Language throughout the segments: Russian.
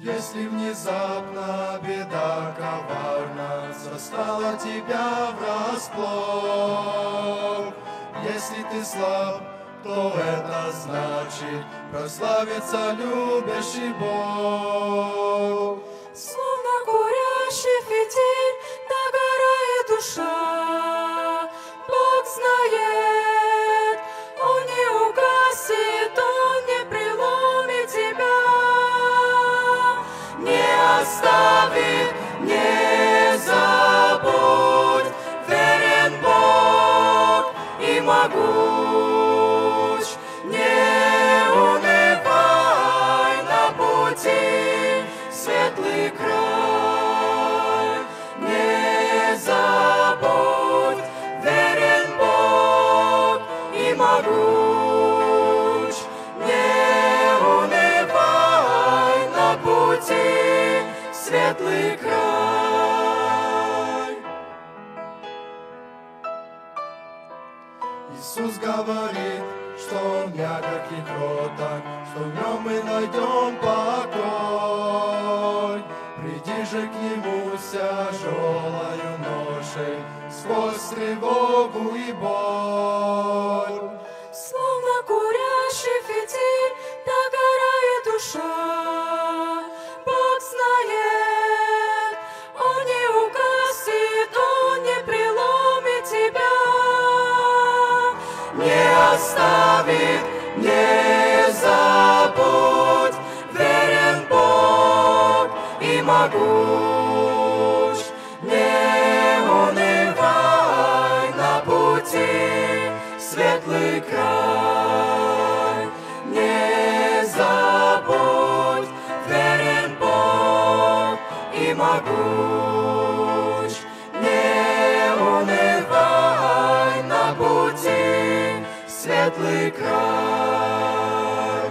Если внезапно беда коварна застала тебя врасплох, если ты слаб, то это значит прославится любящий Бог. Словно курящий фитиль догорает душа, Бог знает, Он не угасит, Он не преломит тебя, не оставит, не забудь, верен Бог и могуч, не унывай на пути, светлый край, не забудь, верен Бог и могуч, не унывай на пути, светлый край. Иисус говорит, что Он мягок и кроток, что в Нем мы найдем покой. Приди же к Нему с тяжелою ношей, сквозь тревогу и боль. Словно курящий фитиль догорает душа, Бог знает, Он не угасит, Он не преломит тебя, не оставит, не забудь, верен Бог и могуч, не унывай на пути, светлый край, не забудь, верен Бог и могуч, не унывай на пути, светлый край.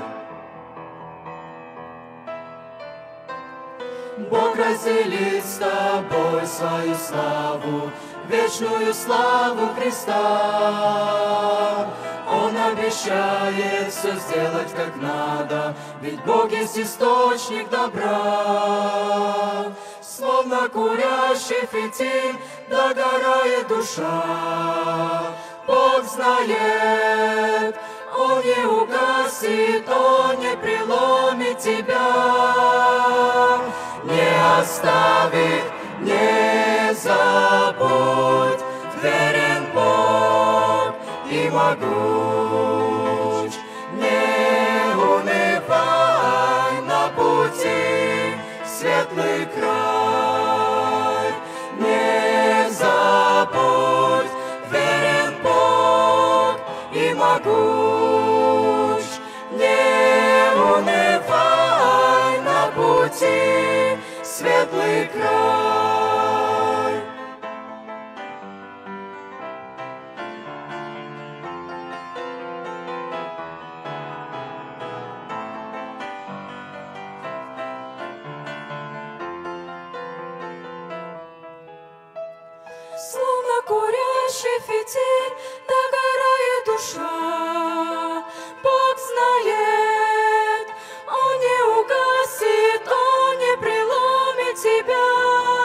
Бог разделит с тобой свою славу, вечную славу Христа. Он обещает все сделать как надо, ведь Бог есть источник добра. Словно курящий фитиль догорает душа, Бог знает, Он не угасит, Он не преломит тебя, не оставит, не забудь, верен Бог и могуч, не унывай на пути, светлый край, не забудь, верен Бог и могуч, не унывай на пути, светлый край. Словно курящий фитиль догорает душа, Бог знает, Он не угасит, Он не преломит тебя,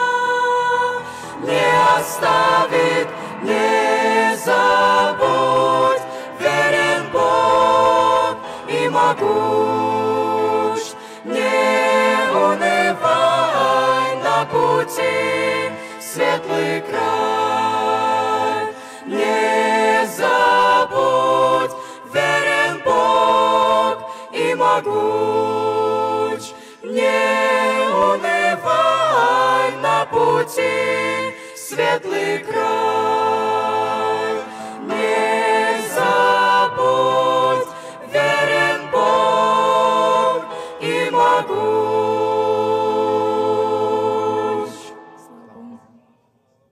не оставит, не забудь, верен Бог и могуч, не унывай на пути, светлый край, не забудь, верен Бог и могуч, не унывай на пути, светлый край.